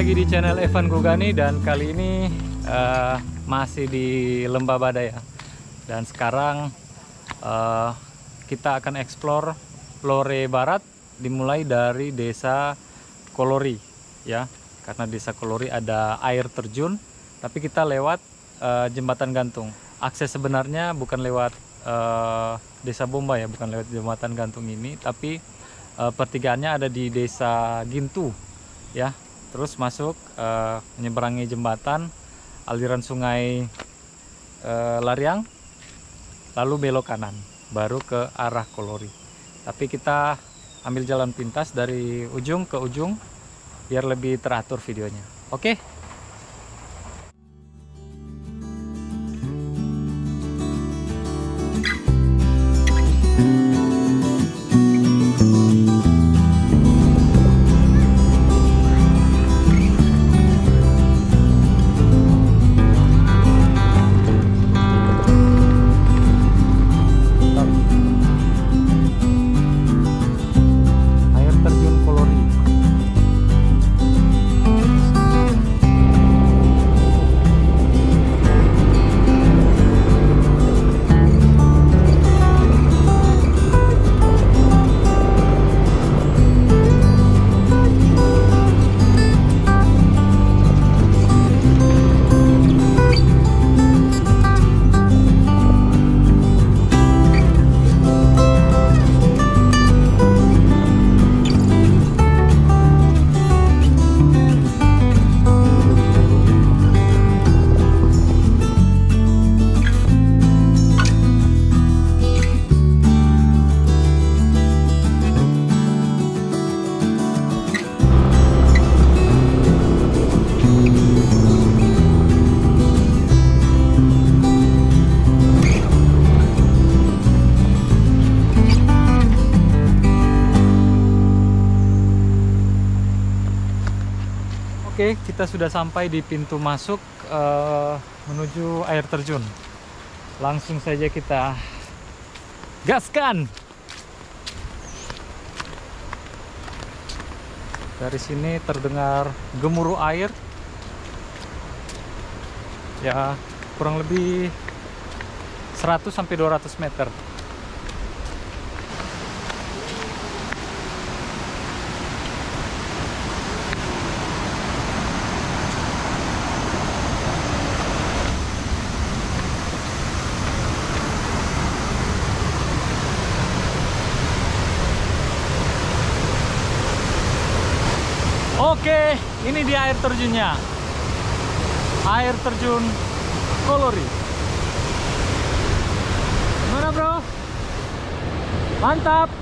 lagi di channel Evan Gugani dan kali ini masih di Lembah Badai ya. Dan sekarang kita akan eksplor Lore Barat dimulai dari Desa Kolori ya. Karena Desa Kolori ada air terjun, tapi kita lewat jembatan gantung. Akses sebenarnya bukan lewat Desa Bomba ya, bukan lewat jembatan gantung ini, tapi pertigaannya ada di Desa Gintu ya. Terus masuk menyeberangi jembatan aliran sungai Lariang, lalu belok kanan baru ke arah Kolori. Tapi kita ambil jalan pintas dari ujung ke ujung biar lebih teratur videonya. Oke. Oke, kita sudah sampai di pintu masuk menuju air terjun. Langsung saja kita gaskan. Dari sini terdengar gemuruh air. Ya, kurang lebih 100 sampai 200 meter. Oke, ini dia air terjunnya. Air terjun Kolori. Gimana, bro? Mantap.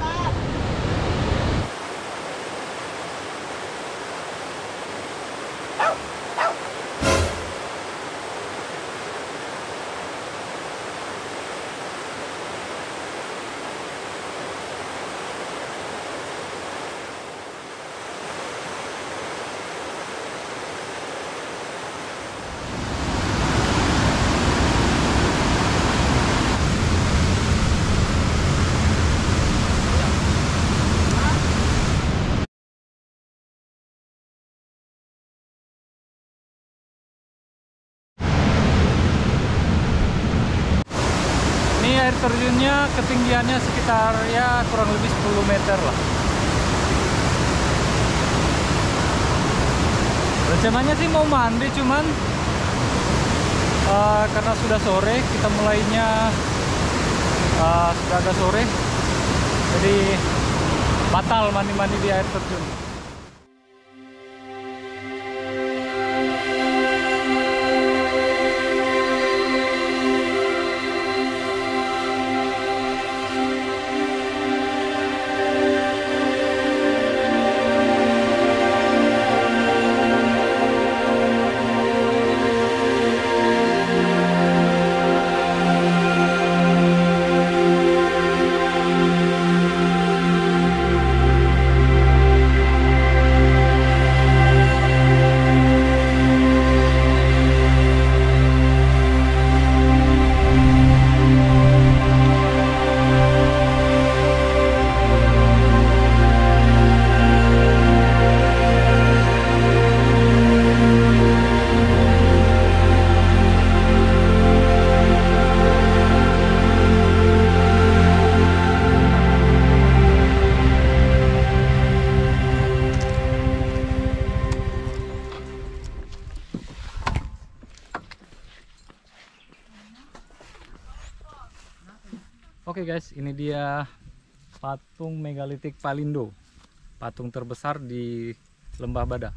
Air terjunnya ketinggiannya sekitar ya kurang lebih 10 meter lah. Rencananya sih mau mandi, cuman karena sudah sore, kita mulainya sudah agak sore, jadi batal mandi-mandi di air terjun. Oke guys, ini dia patung megalitik Palindo, patung terbesar di Lembah Bada.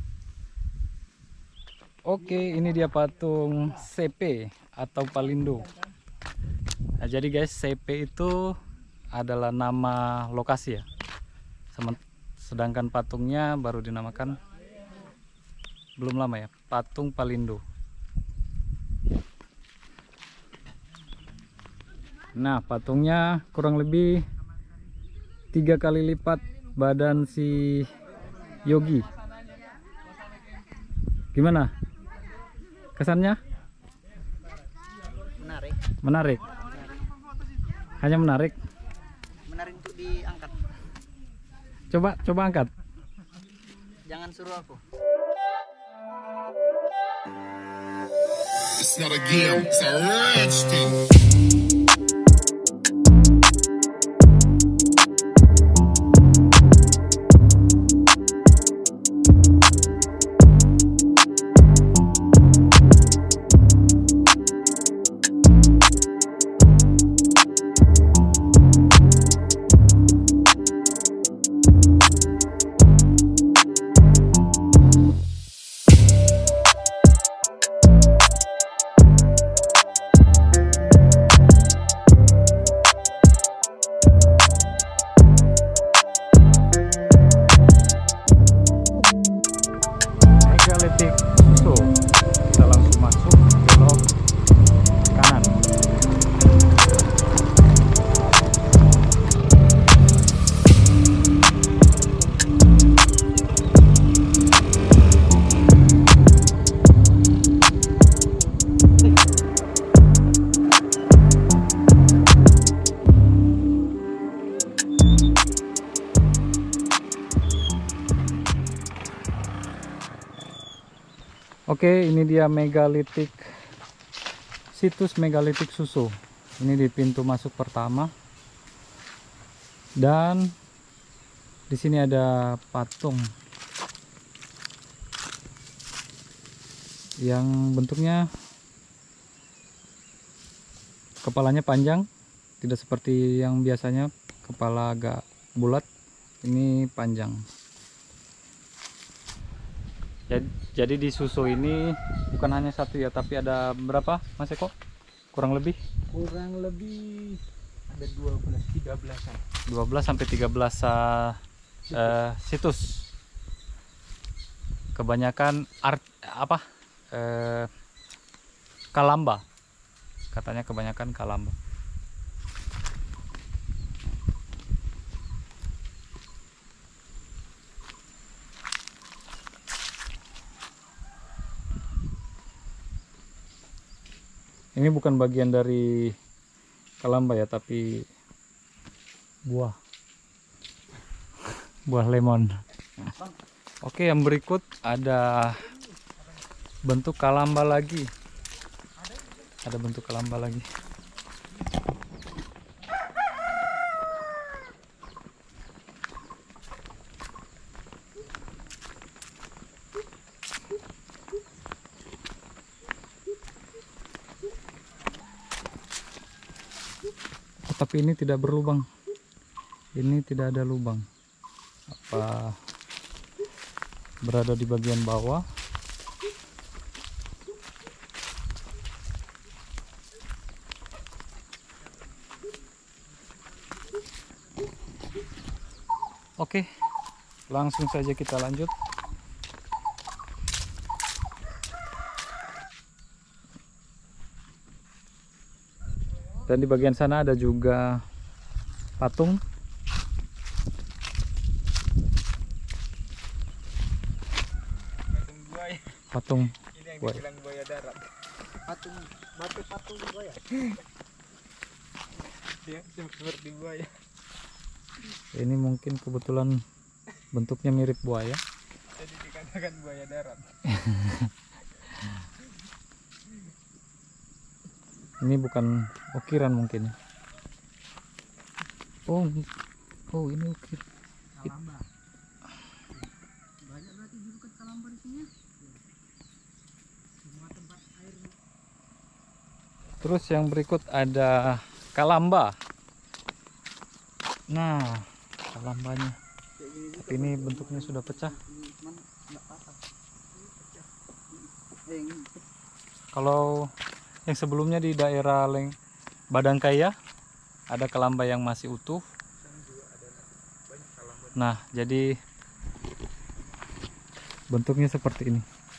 Oke, ini dia patung CP atau Palindo. Nah, jadi guys, CP itu adalah nama lokasi ya. Sedangkan patungnya baru dinamakan belum lama ya, patung Palindo. Nah, patungnya kurang lebih 3 kali lipat badan si Yogi. Gimana kesannya? Menarik. Menarik. Hanya menarik. Menarik untuk diangkat. Coba angkat. Jangan suruh aku. It's not a game, it's a rich thing. Megalitik Suso. Kita langsung masuk belok kanan. Oke, ini dia megalitik, situs megalitik Suso. Ini di pintu masuk pertama. Dan di sini ada patung yang bentuknya kepalanya panjang, tidak seperti yang biasanya kepala agak bulat. Ini panjang. Jadi di Suso ini bukan hanya satu ya, tapi ada berapa Mas Eko? Kurang lebih Ada 12-13an. 12 sampai 13 situs. Kebanyakan Kalamba. Katanya kebanyakan Kalamba. Ini bukan bagian dari Kalamba ya, tapi buah lemon. Oke, yang berikut ada bentuk Kalamba lagi. Ada bentuk Kalamba lagi. Tapi ini tidak berlubang. Ini tidak ada lubang. Apa berada di bagian bawah? Oke, langsung saja kita lanjut. Dan di bagian sana ada juga patung. Patung Ini yang buaya. dibilang buaya darat. Patung buaya. Dia seperti buaya. Ini mungkin kebetulan bentuknya mirip buaya. Jadi dikatakan buaya darat. Ini bukan ukiran mungkin. Oh ini ukir. Kalamba. Banyak berarti julukan Kalamba di sini. Semua tempat air. Terus yang berikut ada Kalamba. Nah, kalambanya. Tapi ini bentuknya sudah pecah. Kalau yang sebelumnya di daerah Badangkaya ada kalamba yang masih utuh. Nah, jadi bentuknya seperti ini.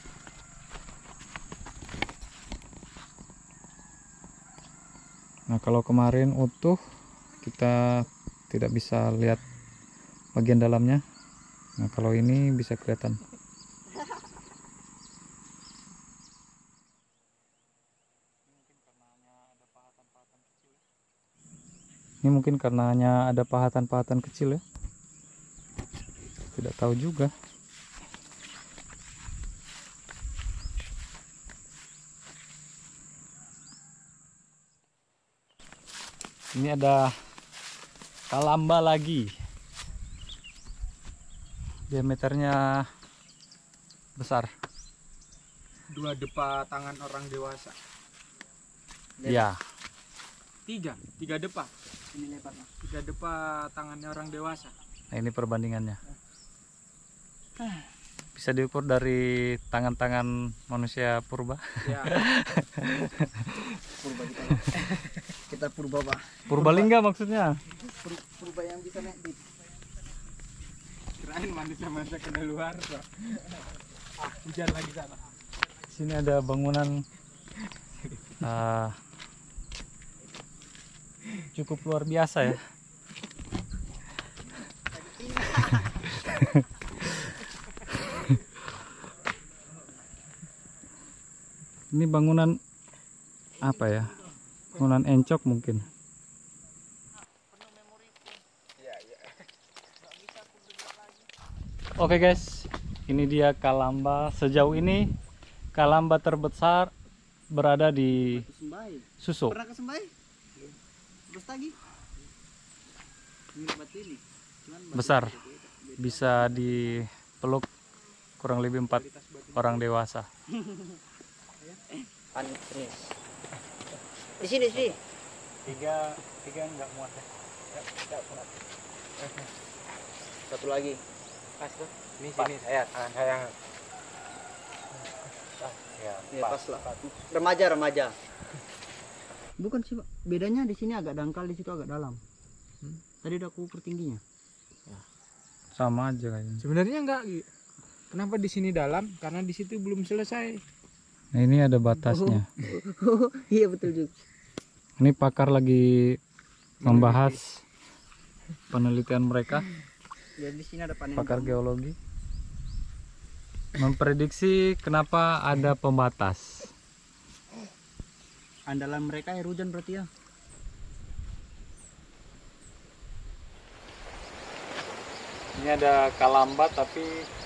Nah, kalau kemarin utuh kita tidak bisa lihat bagian dalamnya. Nah, kalau ini bisa kelihatan. Ini mungkin karenanya ada pahatan-pahatan kecil ya. Tidak tahu juga. Ini ada kalamba lagi. Diameternya besar. 2 depa tangan orang dewasa. Ya. 3 depa. Ini lebarnya. 3 depa tangannya orang dewasa. Nah, ini perbandingannya. Bisa diukur dari tangan-tangan manusia purba. Ya. Purba kita. Kita purba, Pak. Purbalingga maksudnya. Purba yang bisa medit. Kirain manusia-manusia kena luar, Pak. Hujan lagi sana. Sini ada bangunan cukup luar biasa ya. Ini bangunan apa ya? Bangunan encok mungkin. Oke guys, ini dia kalamba. Sejauh ini kalamba terbesar berada di Suso. Pernah ke Sembai? Terus lagi? Ini batu ini. Besar, bisa dipeluk kurang lebih 4 orang dewasa. Di sini sih. Tiga enggak muat ya. Satu lagi. Pas tuh. Ini sini saya, tangan saya. Ya, Pas lah. Remaja. Bukan sih, Pak. Bedanya di sini agak dangkal, di situ agak dalam. Tadi udah aku ukur tingginya. Sama aja kayaknya. Sebenarnya enggak, Gi. Kenapa di sini dalam? Karena di situ belum selesai. Nah, ini ada batasnya. Iya betul juga. Ini pakar lagi membahas penelitian mereka. Jadi di sini ada panen. Pakar geologi memprediksi kenapa ada pembatas. Andalan mereka air hujan berarti ya. Ini ada kalamba tapi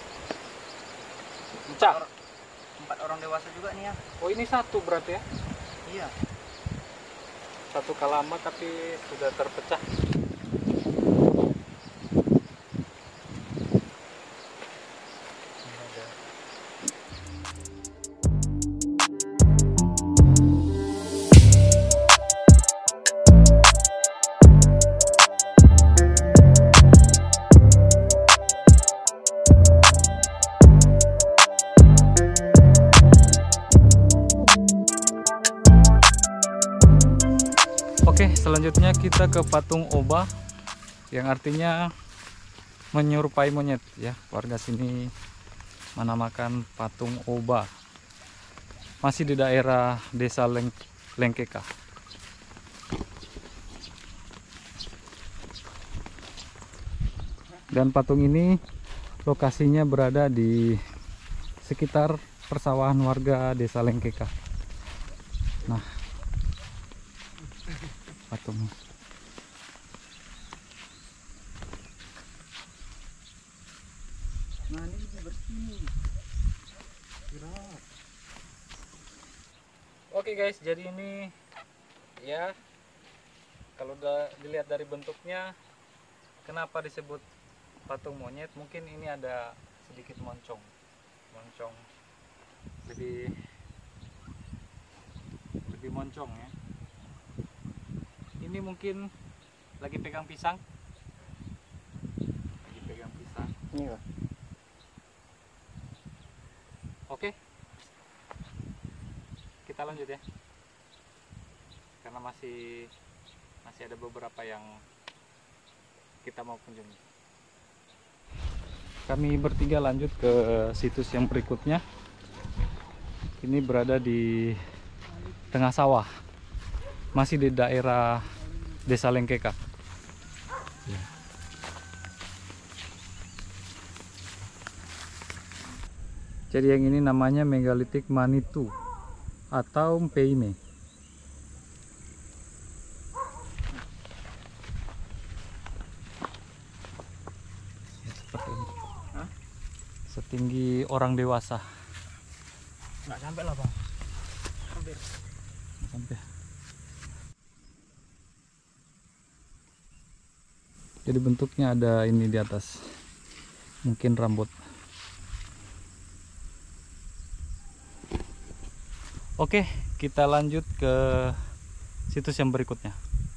pecah. 4 orang dewasa juga nih ya. Oh, ini satu berarti ya? Iya. Satu kalamba tapi sudah terpecah. Oke, selanjutnya kita ke patung Oba, yang artinya menyerupai monyet ya. Warga sini menamakan patung Oba. Masih di daerah Desa Lengkeka. Dan patung ini lokasinya berada di sekitar persawahan warga Desa Lengkeka. Nah, patungnya. Nah, ini bisa bersih. Oke guys, jadi ini ya, kalau udah dilihat dari bentuknya, kenapa disebut patung monyet? Mungkin ini ada sedikit moncong lebih moncong ya. Ini mungkin lagi pegang pisang Ini Pak. Oke. Kita lanjut ya. Karena masih ada beberapa yang kita mau kunjungi. Kami bertiga lanjut ke situs yang berikutnya. Ini berada di tengah sawah. Masih di daerah Desa Lengkeka. Jadi yang ini namanya Megalitik Manitou atau Mpeime. Ya, seperti ini. Setinggi orang dewasa. Nggak sampai lah Pak. Hampir. Sampai. Jadi bentuknya ada ini di atas. Mungkin rambut. Oke, kita lanjut ke situs yang berikutnya.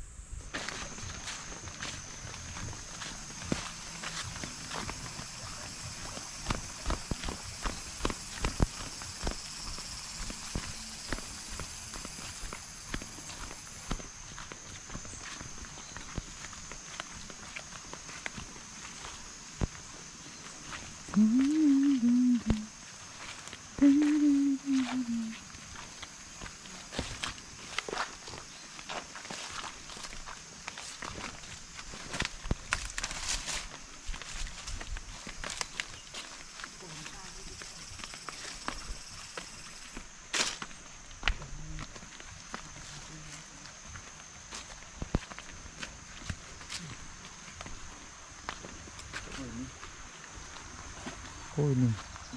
Oh ini.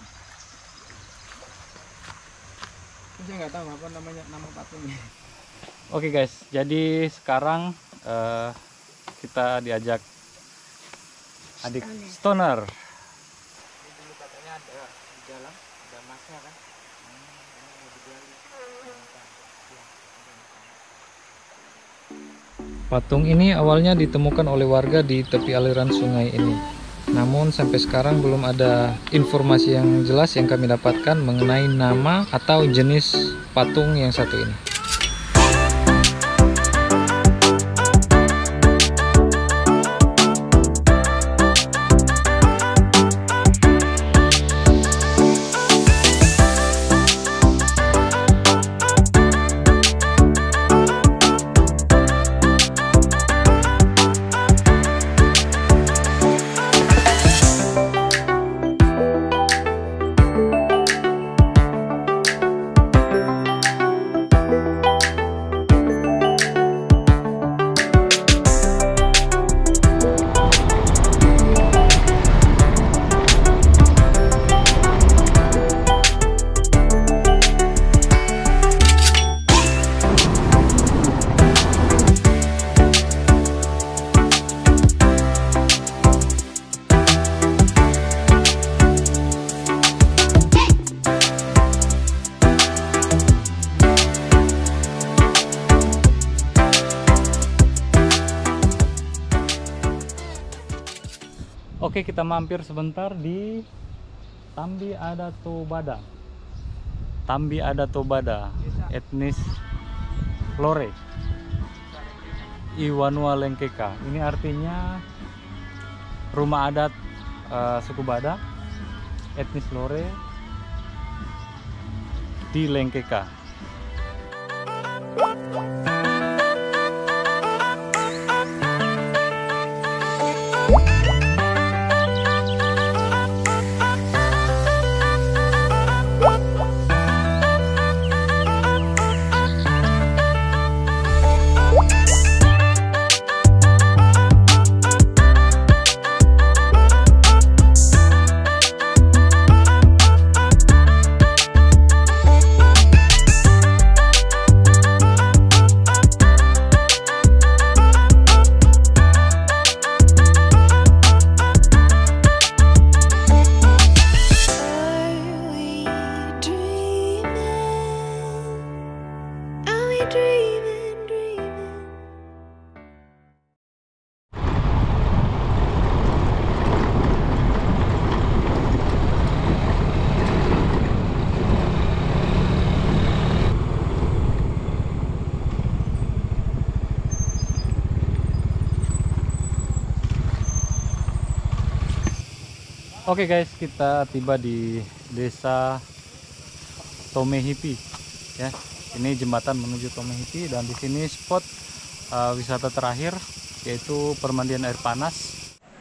Saya nggak tahu apa namanya nama patungnya. Oke guys, jadi sekarang kita diajak adik stoner. Dulu katanya ada di dalam, ada masnya kan. Patung ini awalnya ditemukan oleh warga di tepi aliran sungai ini. Namun sampai sekarang belum ada informasi yang jelas yang kami dapatkan mengenai nama atau jenis patung yang satu ini. Oke, kita mampir sebentar di Tambi Adat Tobada. Tambi Adat Tobada, etnis Lore, Iwanua Lengkeka. Ini artinya rumah adat suku Bada, etnis Lore di Lengkeka. Oke guys, kita tiba di desa Tomehipi ya. Ini jembatan menuju Tomehipi dan di sini spot wisata terakhir yaitu permandian air panas.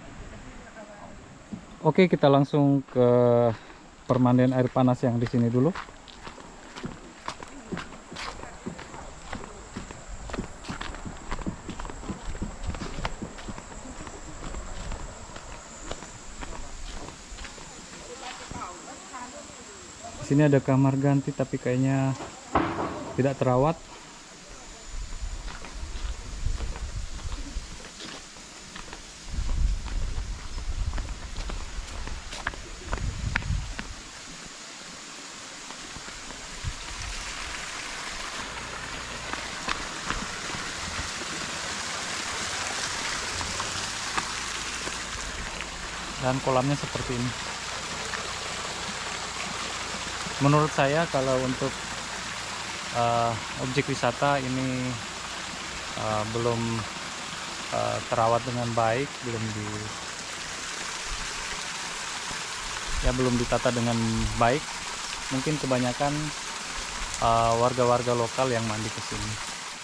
Oke, kita langsung ke permandian air panas yang di sini dulu. Di sini ada kamar ganti tapi kayaknya tidak terawat. Dan kolamnya seperti ini. Menurut saya kalau untuk objek wisata ini belum terawat dengan baik, belum ditata dengan baik. Mungkin kebanyakan warga-warga lokal yang mandi ke sini.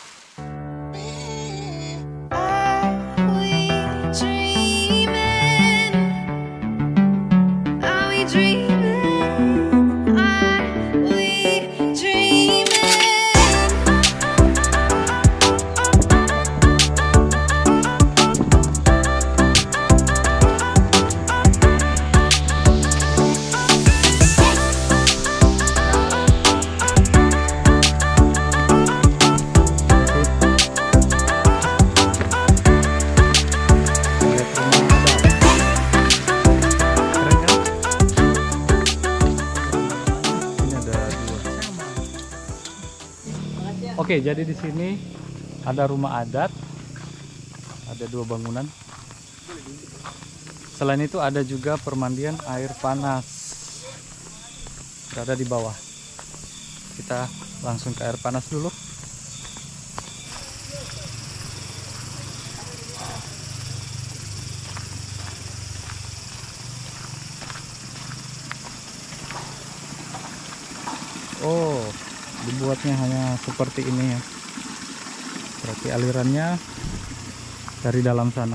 Oke, jadi di sini ada rumah adat, ada 2 bangunan. Selain itu ada juga permandian air panas, berada di bawah. Kita langsung ke air panas dulu. Oh, dibuatnya hanya seperti ini ya. Berarti alirannya dari dalam sana.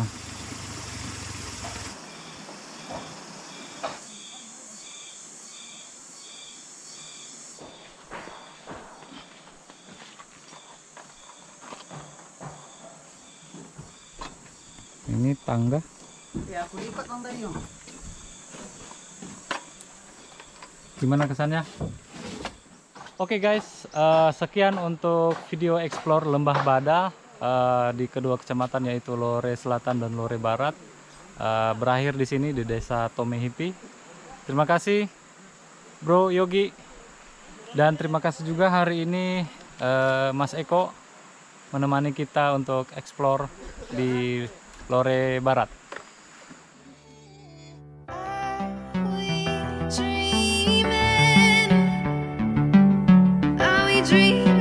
Ini tangga. Ya, aku lipat Bang tadi. Gimana kesannya? Oke guys, sekian untuk video explore Lembah Bada di kedua kecamatan yaitu Lore Selatan dan Lore Barat. Berakhir di sini di desa Tomehipi. Terima kasih Bro Yogi, dan terima kasih juga hari ini Mas Eko menemani kita untuk explore di Lore Barat. Dream